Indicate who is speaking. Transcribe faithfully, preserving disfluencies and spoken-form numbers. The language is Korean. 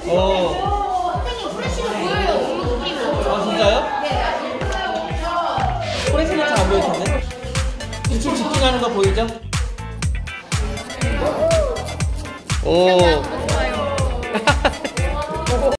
Speaker 1: 어.
Speaker 2: 선생님 프레시가 보여요.
Speaker 1: 아 진짜요?
Speaker 2: 네.
Speaker 1: 프레시는 잘 안 보이셨네. 춤 집중하는 거 보이죠? 오.